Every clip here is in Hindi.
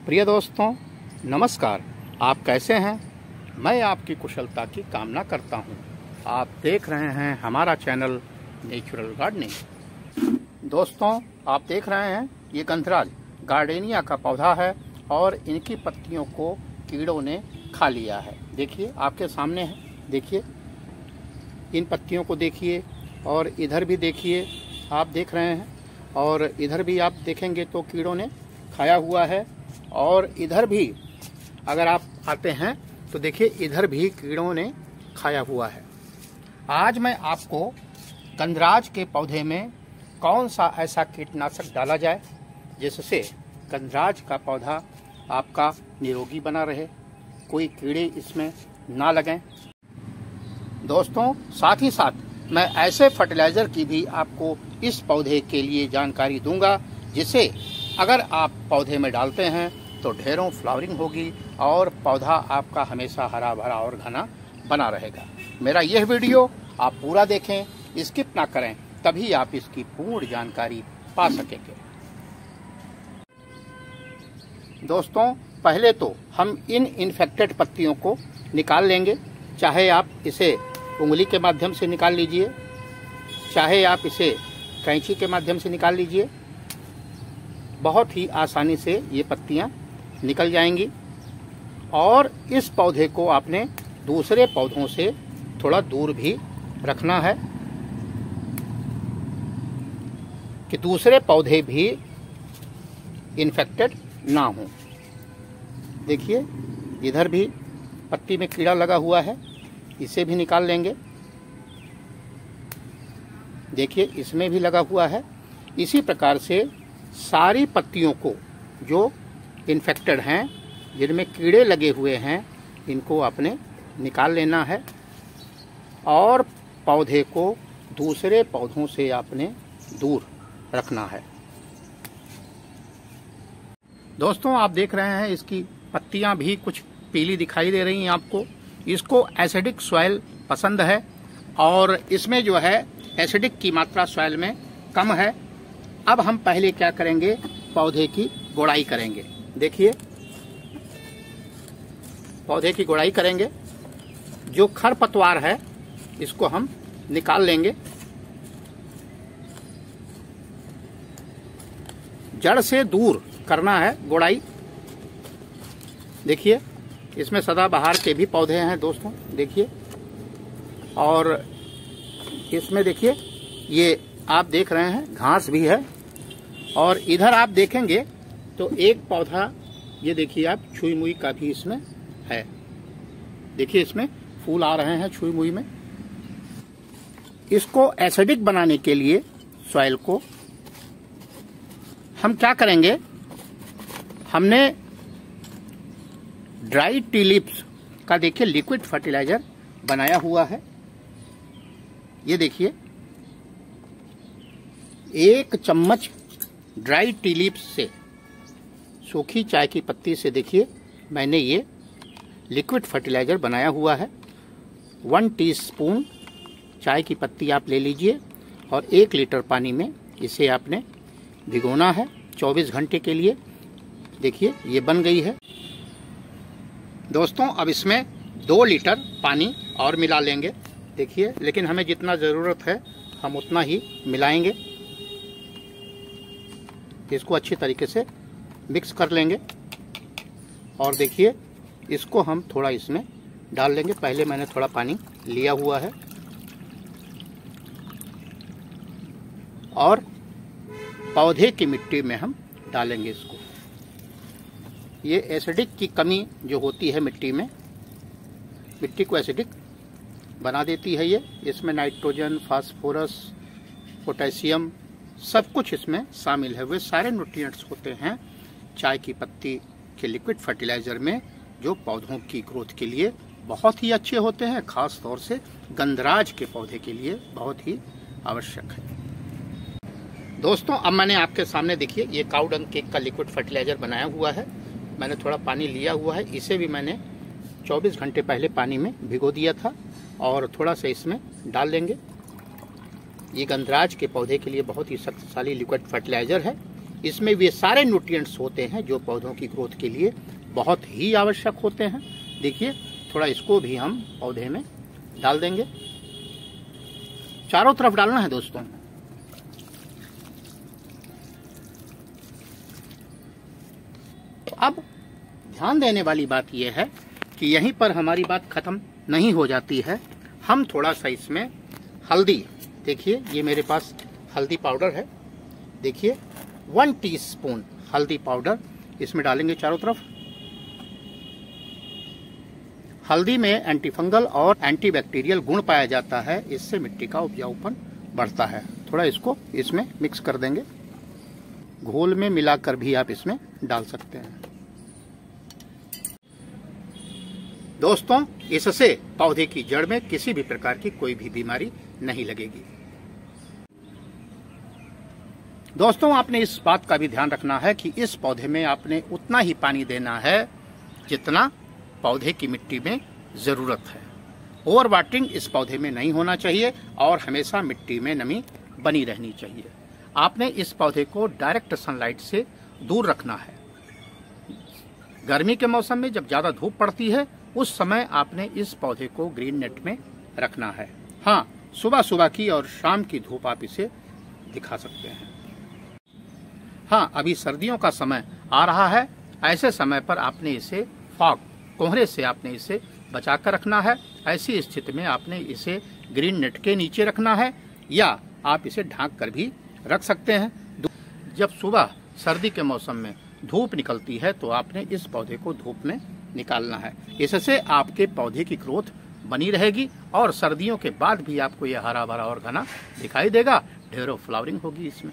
प्रिय दोस्तों, नमस्कार। आप कैसे हैं? मैं आपकी कुशलता की कामना करता हूं। आप देख रहे हैं हमारा चैनल नेचुरल गार्डनिंग। दोस्तों, आप देख रहे हैं ये गंधराज गार्डेनिया का पौधा है और इनकी पत्तियों को कीड़ों ने खा लिया है। देखिए, आपके सामने है। देखिए, इन पत्तियों को देखिए और इधर भी देखिए, आप देख रहे हैं। और इधर भी आप देखेंगे तो कीड़ों ने खाया हुआ है। और इधर भी अगर आप आते हैं तो देखिए, इधर भी कीड़ों ने खाया हुआ है। आज मैं आपको गंधराज के पौधे में कौन सा ऐसा कीटनाशक डाला जाए जिससे गंधराज का पौधा आपका निरोगी बना रहे, कोई कीड़े इसमें ना लगें। दोस्तों, साथ ही साथ मैं ऐसे फर्टिलाइजर की भी आपको इस पौधे के लिए जानकारी दूंगा जिसे अगर आप पौधे में डालते हैं तो ढेरों फ्लावरिंग होगी और पौधा आपका हमेशा हरा भरा और घना बना रहेगा। मेरा यह वीडियो आप पूरा देखें, स्किप ना करें, तभी आप इसकी पूर्ण जानकारी पा सकेंगे। दोस्तों, पहले तो हम इन इन्फेक्टेड पत्तियों को निकाल लेंगे। चाहे आप इसे उंगली के माध्यम से निकाल लीजिए, चाहे आप इसे कैंची के माध्यम से निकाल लीजिए। बहुत ही आसानी से ये पत्तियां निकल जाएंगी। और इस पौधे को आपने दूसरे पौधों से थोड़ा दूर भी रखना है कि दूसरे पौधे भी इन्फेक्टेड ना हो। देखिए, इधर भी पत्ती में कीड़ा लगा हुआ है, इसे भी निकाल लेंगे। देखिए, इसमें भी लगा हुआ है। इसी प्रकार से सारी पत्तियों को जो इन्फेक्टेड हैं, जिनमें कीड़े लगे हुए हैं, इनको आपने निकाल लेना है और पौधे को दूसरे पौधों से आपने दूर रखना है। दोस्तों, आप देख रहे हैं इसकी पत्तियां भी कुछ पीली दिखाई दे रही हैं आपको। इसको एसिडिक सॉइल पसंद है और इसमें जो है एसिडिक की मात्रा सॉइल में कम है। अब हम पहले क्या करेंगे, पौधे की गोड़ाई करेंगे। देखिए, पौधे की गोड़ाई करेंगे। जो खरपतवार है इसको हम निकाल लेंगे। जड़ से दूर करना है गोड़ाई। देखिए, इसमें सदाबहार के भी पौधे हैं दोस्तों, देखिए। और इसमें देखिए, ये आप देख रहे हैं घास भी है। और इधर आप देखेंगे तो एक पौधा, ये देखिए आप, छुई मुई का भी इसमें है। देखिए, इसमें फूल आ रहे हैं छुई मुई में। इसको एसिडिक बनाने के लिए सॉइल को हम क्या करेंगे, हमने ड्राई टी लीव्स का देखिए लिक्विड फर्टिलाइजर बनाया हुआ है। ये देखिए, 1 चम्मच ड्राई टी लीव्स से, सूखी चाय की पत्ती से देखिए मैंने ये लिक्विड फर्टिलाइजर बनाया हुआ है। 1 टीस्पून चाय की पत्ती आप ले लीजिए और 1 लीटर पानी में इसे आपने भिगोना है 24 घंटे के लिए। देखिए, ये बन गई है। दोस्तों, अब इसमें 2 लीटर पानी और मिला लेंगे। देखिए, लेकिन हमें जितना ज़रूरत है हम उतना ही मिलाएंगे। इसको अच्छी तरीके से मिक्स कर लेंगे। और देखिए, इसको हम थोड़ा इसमें डाल लेंगे। पहले मैंने थोड़ा पानी लिया हुआ है और पौधे की मिट्टी में हम डालेंगे इसको। ये एसिडिक की कमी जो होती है मिट्टी में, मिट्टी को एसिडिक बना देती है ये। इसमें नाइट्रोजन, फास्फोरस, पोटेशियम सब कुछ इसमें शामिल है। वे सारे न्यूट्रिएंट्स होते हैं चाय की पत्ती के लिक्विड फर्टिलाइजर में, जो पौधों की ग्रोथ के लिए बहुत ही अच्छे होते हैं। खास तौर से गंधराज के पौधे के लिए बहुत ही आवश्यक है। दोस्तों, अब मैंने आपके सामने देखिए ये काऊ डंग केक का लिक्विड फर्टिलाइजर बनाया हुआ है। मैंने थोड़ा पानी लिया हुआ है। इसे भी मैंने 24 घंटे पहले पानी में भिगो दिया था और थोड़ा सा इसमें डाल लेंगे। ये गंधराज के पौधे के लिए बहुत ही शक्तिशाली लिक्विड फर्टिलाइजर है। इसमें वे सारे न्यूट्रिएंट्स होते हैं जो पौधों की ग्रोथ के लिए बहुत ही आवश्यक होते हैं। देखिए, थोड़ा इसको भी हम पौधे में डाल देंगे। चारों तरफ डालना है दोस्तों। तो अब ध्यान देने वाली बात यह है कि यहीं पर हमारी बात खत्म नहीं हो जाती है। हम थोड़ा सा इसमें हल्दी, देखिए ये मेरे पास हल्दी पाउडर है, देखिए 1 टीस्पून हल्दी पाउडर इसमें डालेंगे चारों तरफ। हल्दी में एंटीफंगल और एंटीबैक्टीरियल गुण पाया जाता है, इससे मिट्टी का उपजाऊपन बढ़ता है। थोड़ा इसको इसमें मिक्स कर देंगे, घोल में मिलाकर भी आप इसमें डाल सकते हैं। दोस्तों, इससे पौधे की जड़ में किसी भी प्रकार की कोई भी बीमारी नहीं लगेगी। दोस्तों, आपने इस बात का भी ध्यान रखना है कि इस पौधे में आपने उतना ही पानी देना है जितना पौधे की मिट्टी में जरूरत है। ओवर वाटरिंग इस पौधे में नहीं होना चाहिए और हमेशा मिट्टी में नमी बनी रहनी चाहिए। आपने इस पौधे को डायरेक्ट सनलाइट से दूर रखना है। गर्मी के मौसम में जब ज्यादा धूप पड़ती है उस समय आपने इस पौधे को ग्रीन नेट में रखना है। हाँ, सुबह सुबह की और शाम की धूप आप इसे दिखा सकते हैं। हाँ, अभी सर्दियों का समय आ रहा है, ऐसे समय पर आपने इसे फॉग, कोहरे से आपने इसे बचाकर रखना है। ऐसी स्थिति में आपने इसे ग्रीन नेट के नीचे रखना है या आप इसे ढांक कर भी रख सकते हैं। जब सुबह सर्दी के मौसम में धूप निकलती है तो आपने इस पौधे को धूप में निकालना है। इससे आपके पौधे की ग्रोथ बनी रहेगी और सर्दियों के बाद भी आपको यह हरा भरा और घना दिखाई देगा। ढेरों फ्लावरिंग होगी इसमें।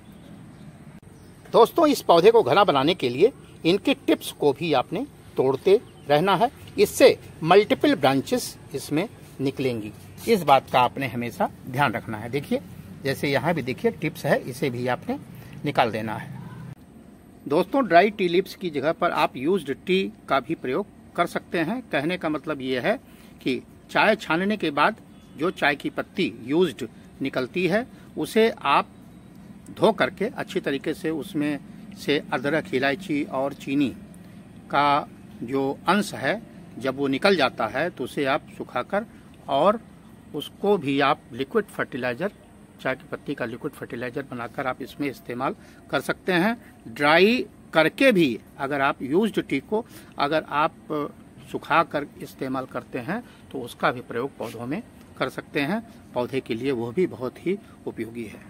दोस्तों, इस पौधे को घना बनाने के लिए इनके टिप्स को भी आपने तोड़ते रहना है, इससे मल्टीपल ब्रांचेस इसमें निकलेंगी। इस बात का आपने हमेशा ध्यान रखना है। देखिए, जैसे यहाँ भी देखिए टिप्स है, इसे भी आपने निकाल देना है। दोस्तों, ड्राई टी लीव्स की जगह पर आप यूज्ड टी का भी प्रयोग कर सकते हैं। कहने का मतलब ये है कि चाय छानने के बाद जो चाय की पत्ती यूज्ड निकलती है उसे आप धो करके अच्छी तरीके से उसमें से अदरक, इलायची और चीनी का जो अंश है जब वो निकल जाता है तो उसे आप सुखाकर और उसको भी आप लिक्विड फर्टिलाइजर, चाय की पत्ती का लिक्विड फर्टिलाइजर बनाकर आप इसमें इस्तेमाल कर सकते हैं। ड्राई करके भी अगर आप यूज्ड टी को अगर आप सुखा कर इस्तेमाल करते हैं तो उसका भी प्रयोग पौधों में कर सकते हैं। पौधे के लिए वो भी बहुत ही उपयोगी है।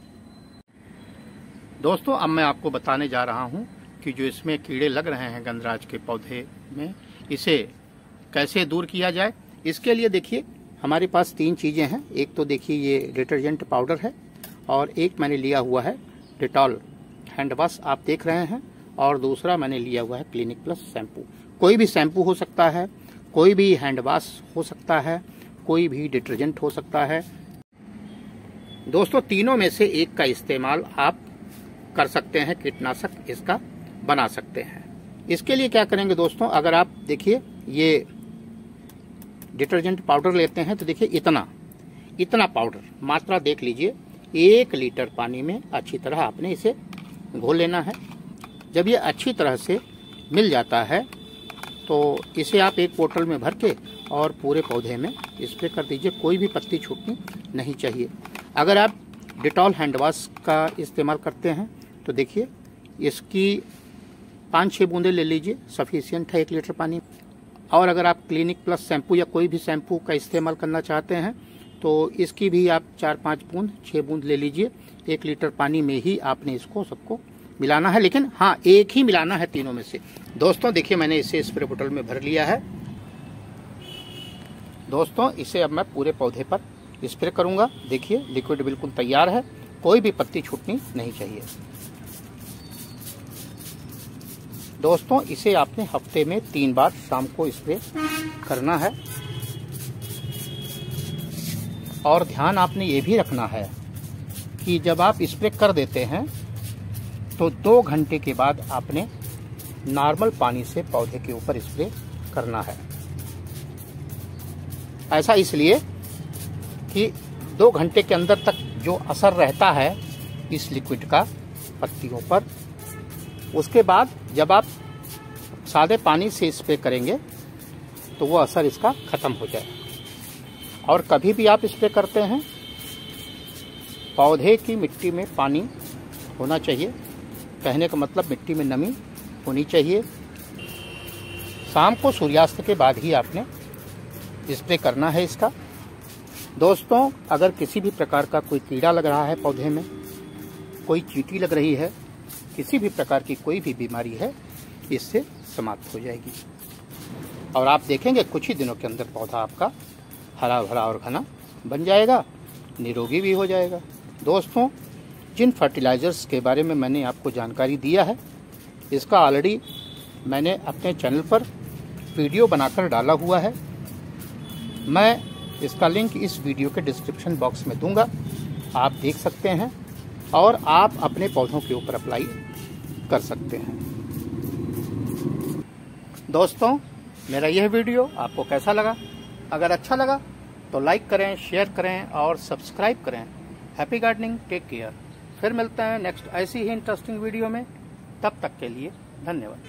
दोस्तों, अब मैं आपको बताने जा रहा हूं कि जो इसमें कीड़े लग रहे हैं गंधराज के पौधे में, इसे कैसे दूर किया जाए। इसके लिए देखिए हमारे पास 3 चीजें हैं। एक तो देखिए ये डिटर्जेंट पाउडर है और एक मैंने लिया हुआ है डेटॉल हैंड वॉश, आप देख रहे हैं, और दूसरा मैंने लिया हुआ है क्लिनिक प्लस शैम्पू। कोई भी शैम्पू हो सकता है, कोई भी हैंड वॉश हो सकता है, कोई भी डिटर्जेंट हो सकता है। दोस्तों, तीनों में से एक का इस्तेमाल आप कर सकते हैं, कीटनाशक इसका बना सकते हैं। इसके लिए क्या करेंगे दोस्तों, अगर आप देखिए ये डिटर्जेंट पाउडर लेते हैं तो देखिए इतना पाउडर मात्रा देख लीजिए, 1 लीटर पानी में अच्छी तरह आपने इसे घोल लेना है। जब ये अच्छी तरह से मिल जाता है तो इसे आप एक बोतल में भर के और पूरे पौधे में स्प्रे कर दीजिए। कोई भी पत्ती छूटनी नहीं चाहिए। अगर आप डेटॉल हैंड वॉश का इस्तेमाल करते हैं तो देखिए इसकी 5-6 बूंदें ले लीजिए, सफिशिएंट है 1 लीटर पानी। और अगर आप क्लिनिक प्लस शैम्पू या कोई भी शैम्पू का इस्तेमाल करना चाहते हैं तो इसकी भी आप 4-5 बूंद 6 बूंद ले लीजिए। 1 लीटर पानी में ही आपने इसको सबको मिलाना है, लेकिन हाँ एक ही मिलाना है तीनों में से। दोस्तों देखिए मैंने इसे स्प्रे बोतल में भर लिया है। दोस्तों इसे अब मैं पूरे पौधे पर स्प्रे करूंगा। देखिए लिक्विड बिल्कुल तैयार है, कोई भी पत्ती छूटनी नहीं चाहिए। दोस्तों इसे आपने हफ्ते में 3 बार शाम को स्प्रे करना है। और ध्यान आपने ये भी रखना है कि जब आप स्प्रे कर देते हैं तो 2 घंटे के बाद आपने नॉर्मल पानी से पौधे के ऊपर स्प्रे करना है। ऐसा इसलिए कि 2 घंटे के अंदर तक जो असर रहता है इस लिक्विड का पत्तियों पर। उसके बाद जब आप सादे पानी से स्प्रे करेंगे तो वो असर इसका खत्म हो जाएगा। और कभी भी आप स्प्रे करते हैं, पौधे की मिट्टी में पानी होना चाहिए। कहने का मतलब मिट्टी में नमी होनी चाहिए। शाम को सूर्यास्त के बाद ही आपने स्प्रे करना है इसका। दोस्तों, अगर किसी भी प्रकार का कोई कीड़ा लग रहा है पौधे में, कोई चींटी लग रही है, किसी भी प्रकार की कोई भी बीमारी है, इससे समाप्त हो जाएगी। और आप देखेंगे कुछ ही दिनों के अंदर पौधा आपका हरा भरा और घना बन जाएगा, निरोगी भी हो जाएगा। दोस्तों, जिन फर्टिलाइजर्स के बारे में मैंने आपको जानकारी दिया है, इसका ऑलरेडी मैंने अपने चैनल पर वीडियो बनाकर डाला हुआ है। मैं इसका लिंक इस वीडियो के डिस्क्रिप्शन बॉक्स में दूंगा, आप देख सकते हैं और आप अपने पौधों के ऊपर अप्लाई कर सकते हैं। दोस्तों, मेरा यह वीडियो आपको कैसा लगा? अगर अच्छा लगा तो लाइक करें, शेयर करें और सब्सक्राइब करें। Happy gardening, take care. फिर मिलते हैं नेक्स्ट ऐसी ही इंटरेस्टिंग वीडियो में। तब तक के लिए धन्यवाद।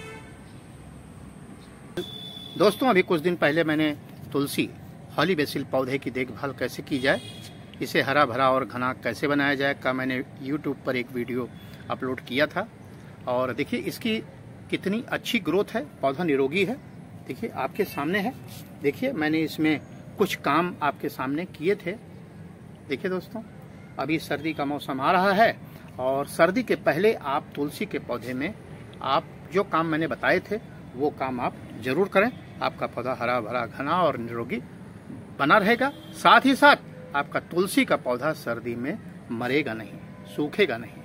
दोस्तों, अभी कुछ दिन पहले मैंने तुलसी हॉली बेसिल पौधे की देखभाल कैसे की जाए, इसे हरा भरा और घना कैसे बनाया जाए का मैंने YouTube पर एक वीडियो अपलोड किया था। और देखिए इसकी कितनी अच्छी ग्रोथ है, पौधा निरोगी है। देखिए आपके सामने है। देखिए मैंने इसमें कुछ काम आपके सामने किए थे। देखिए दोस्तों, अभी सर्दी का मौसम आ रहा है और सर्दी के पहले आप तुलसी के पौधे में आप जो काम मैंने बताए थे वो काम आप जरूर करें। आपका पौधा हरा भरा, घना और निरोगी बना रहेगा। साथ ही साथ आपका तुलसी का पौधा सर्दी में मरेगा नहीं, सूखेगा नहीं।